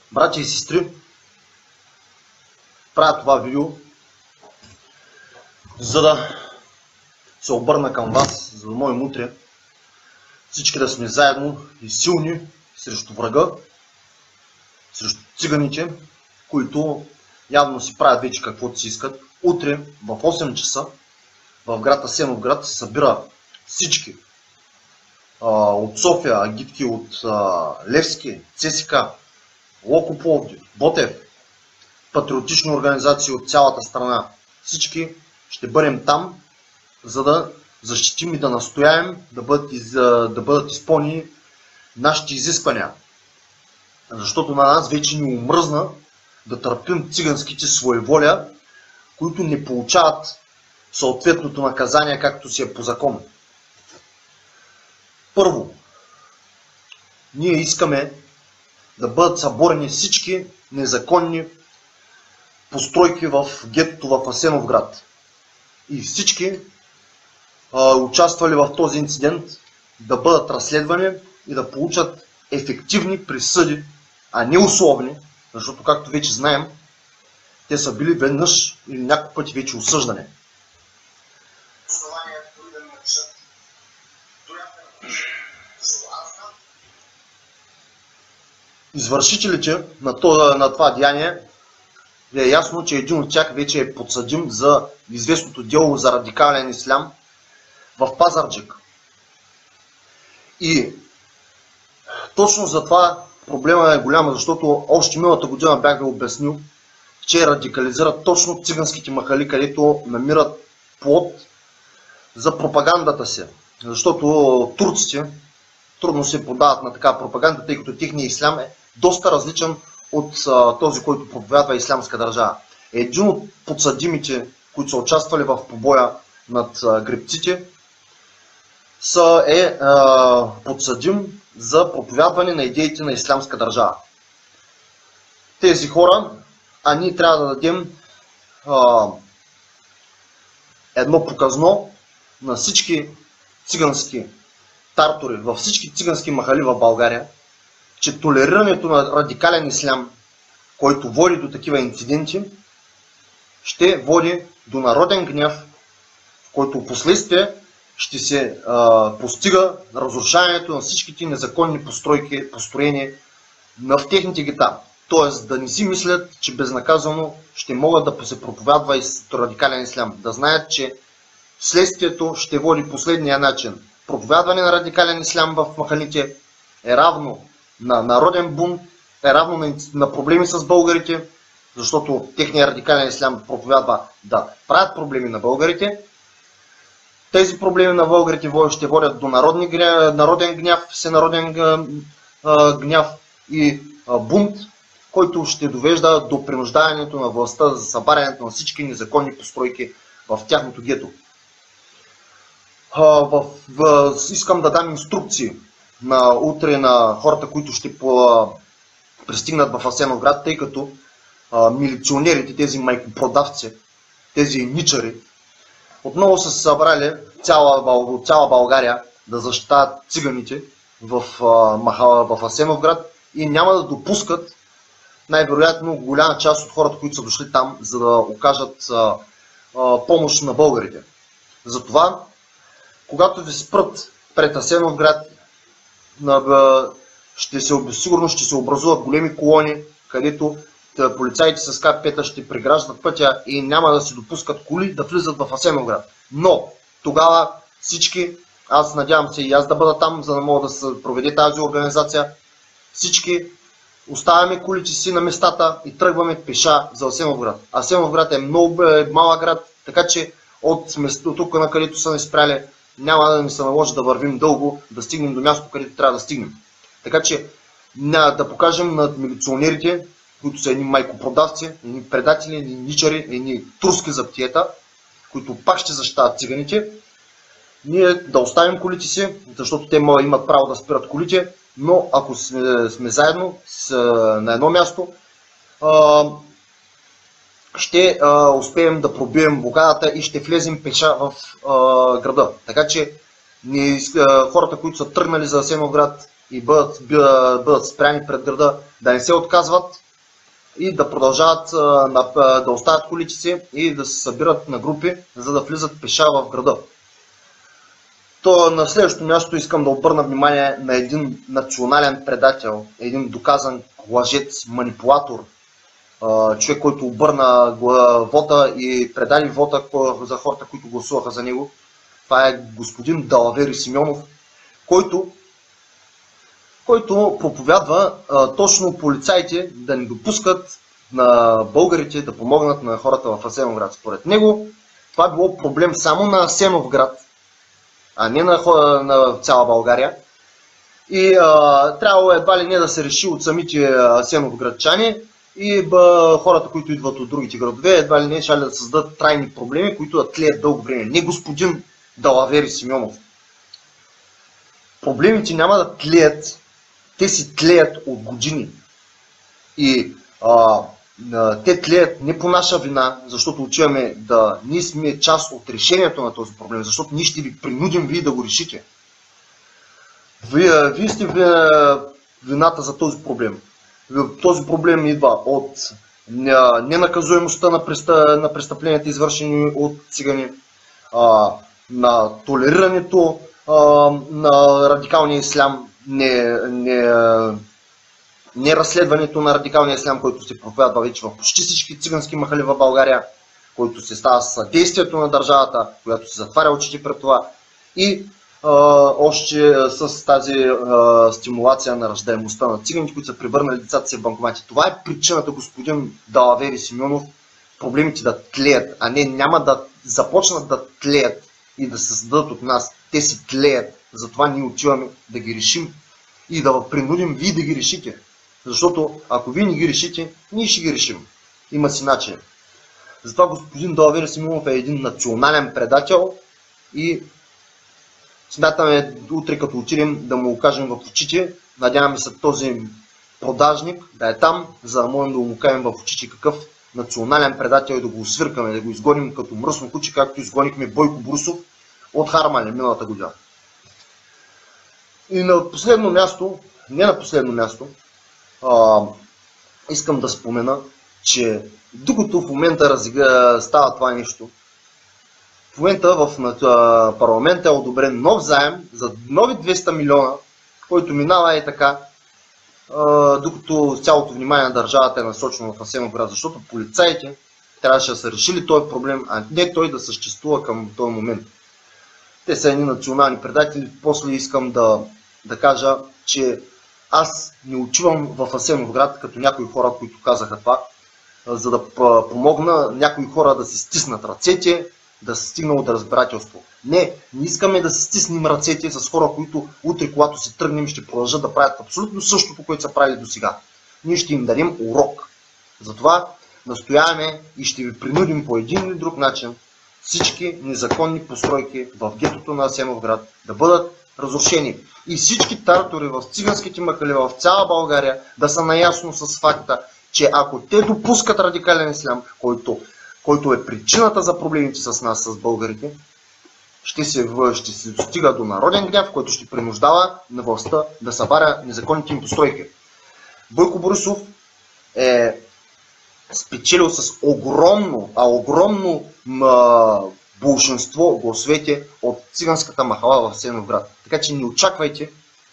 Братя и сестри, правя това видео, за да се обърна към вас, за да можем утре всички да сме заедно и силни срещу врага, срещу циганите, които явно си правят вече каквото си искат. Утре в 8 часа в град Асеновград се събира всички от София, агитки от Левски, ЦСК, Локо Пловдив, Ботев, патриотични организации от цялата страна. Всички ще бъдем там, за да защитим и да настояем да бъдат изпълнени нашите изисквания. Защото на нас вече ни омръзна да търпим циганските своеволия, които не получават съответното наказание, както си е по закон. Първо, ние искаме да бъдат съборени всички незаконни постройки в гетото в Асеновград. И всички участвали в този инцидент да бъдат разследвани и да получат ефективни присъди, а не условни, защото, както вече знаем, те са били веднъж или няколко пъти вече осъждани. Извършителите на това деяние е ясно, че един от тях вече е подсъдим за известното дело за радикален ислям в Пазарджик. И точно за това проблема е голям, защото още миналата година бях ви обяснил, че радикализират точно циганските махали, където намират плод за пропагандата си. Защото турците трудно се подават на такава пропаганда, тъй като техният ислям е доста различен от този, който проповядва ислямска държава. Един от подсъдимите, които са участвали в побоя над гребците, е подсъдим за проповядване на идеите на ислямска държава. Тези хора, ние трябва да дадем едно показно на всички цигански тартори, във всички цигански махали в България, че толерирането на радикален ислям, който води до такива инциденти, ще води до народен гняв, в който впоследствие ще се постига разрушаването на всичките незаконни построени в техните гета. Тоест да не си мислят, че безнаказано ще могат да се проповядва и радикален ислям. Да знаят, че следствието ще води последния начин. Проповядване на радикален ислям в махалите е равно на народен бунт, е равно на проблеми с българите, защото техният радикален ислям проповядва да правят проблеми на българите. Тези проблеми на българите ще водят до народен гняв, всенароден гняв и бунт, който ще довежда до принуждаването на властта за събарянето на всички незаконни постройки в тяхното гето. Искам да дам инструкции утре на хората, които ще пристигнат в Асеновград, тъй като милиционерите, тези майкопродавци, тези ничари, отново са се събрали цяла България да защитават циганите в Асеновград и няма да допускат най-вероятно голяма част от хората, които са дошли там, за да окажат помощ на българите. Затова, когато ви спрат пред Асеновград, сигурно ще се образуват големи колони, където полицаите с КП-та ще преграждат пътя и няма да се допускат коли да влизат в Асеновград. Но тогава всички, аз надявам се и аз да бъда там, за да мога да се проведе тази организация, всички оставяме колите си на местата и тръгваме пеша за Асеновград. Асеновград е много малък град, така че от тук, на където са ни спряли, няма да ни се наложи да вървим дълго, да стигнем до място, където трябва да стигнем. Така че да покажем на милиционерите, които са едни майкопродавци, едни предатели, едни ничари, едни турски заптиета, които пак ще защитават циганите, ние да оставим колите си, защото те имат право да спират колите, но ако сме заедно на едно място, ще успеем да пробием блокадата и ще влезем пеша в града. Така че хората, които са тръгнали за Асеновград и бъдат спряни пред града, да не се отказват, и да продължават да оставят колите си и да се събират на групи, за да влизат пеша в града. То на следващото място искам да обърна внимание на един национален предател, един доказан лъжец, манипулатор, човек, който обърна вота и предаде вота за хората, които гласуваха за него. Това е господин Далавери Симеонов, който проповядва точно полицаите да не допускат на българите да помогнат на хората в Асеновград. Според него това било проблем само на Асеновград, а не на цяла България. И трябвало едва ли не да се реши от самите асеновградчани и хората, които идват от другите градове, едва ли не ще да създадат трайни проблеми, които да тлеят дълго време. Не господин Далавери Симеонов. Проблемите няма да тлеят, те си тлеят от години. И те тлеят не по наша вина, защото отиваме да ние сме част от решението на този проблем, защото ние ще ви принудим вие да го решите. Вие сте вината за този проблем. Този проблем идва от ненаказуемостта на престъпленията, извършени от цигани, на толерирането на радикалния ислям, не разследването на радикалния ислям, който се проповядва вече в почти всички цигански махали в България, който се става с съдействието на държавата, която се затваря очите пред това, и още с тази стимулация на раждаемостта на циганите, които са превърнали децата си в банкомати. Това е причината, господин Далавери Симеонов, проблемите да тлеят, а не няма да започнат да тлеят и да се създадат от нас. Те си тлеят, затова ние отиваме да ги решим и да принудим вие да ги решите. Защото ако вие не ги решите, ние ще ги решим. Има си начин. Затова господин Далавери Симеонов е един национален предател и смятаме утре, като отидем, да му окажем в очите. Надяваме се този продажник да е там, за да можем да му кажем в очите какъв национален предател и да го освиркаме, да го изгоним като мръсно куче, както изгонихме Бойко Борисов от Харманли миналата година. И на последно място, не на последно място, искам да спомена, че докато в момента става това нещо, в момента в парламента е одобрен нов заем за нови 200 милиона, който минава и така, докато цялото внимание на държавата е насочено в Асеновград, защото полицаите трябваше да са решили този проблем, а не той да съществува към този момент. Те са едни национални предатели. После искам да кажа, че аз не отивам в Асеновград като някои хора, които казаха това, за да помогна някои хора да си стиснат ръцете, да се стигнало до разбирателство. Не искаме да се стиснем ръцете с хора, които утре, когато се тръгнем, ще продължат да правят абсолютно същото, което са правили до сега. Ние ще им дадем урок. Затова настояваме и ще ви принудим по един или друг начин всички незаконни постройки в гетото на Асеновград да бъдат разрушени. И всички тартори в циганските махали в цяла България да са наясно с факта, че ако те допускат радикален ислям, който е причината за проблемите с нас, с българите, ще се достига до народен гняв, който ще принуждава на властта да събаря незаконните им постройки. Бойко Борисов е спечелил с огромно болшинство гласовете от циганската махала в Асеновград. Така че не очаквайте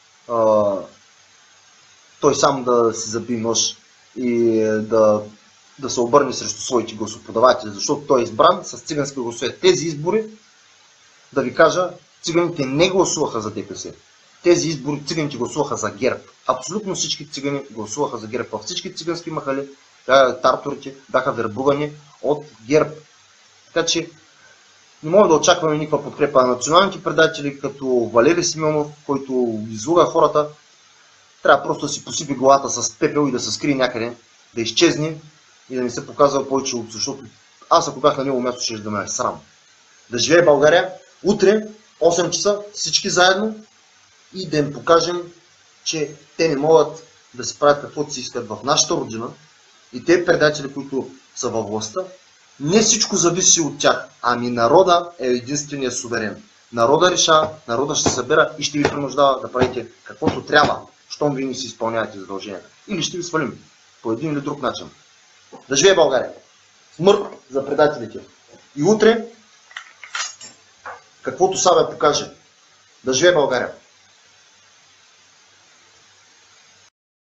той сам да си заби нож и да се обърне срещу своите гласоподаватели, защото той е избран с цигански гласове. Тези избори, да ви кажа, циганите не гласуваха за ДПС. Тези избори циганите гласуваха за ГЕРБ. Абсолютно всички цигани гласуваха за ГЕРБ. Във всички цигански махали тарторите бяха вербувани от ГЕРБ. Така че не може да очакваме никаква подкрепа на националните предатели, като Валери Симеонов, който излуга хората. Трябва просто да си посипи главата с пепел и да се скрие някъде, да изчезне и да не се показва повече, защото аз, ако бях на него място, ще да ме е срам. Да живее България утре, 8 часа, всички заедно и да им покажем, че те не могат да се правят каквото си искат в нашата родина и те предатели, които са във властта, не всичко зависи от тях, ами народа е единствения суверен. Народа решава, народа ще се събира и ще ви принуждава да правите каквото трябва, щом ви не си изпълнявате задълженията. Или ще ви свалим по един или друг начин. Да живее България! Смърт за предателите! И утре, каквото Сабя покаже, да живее България!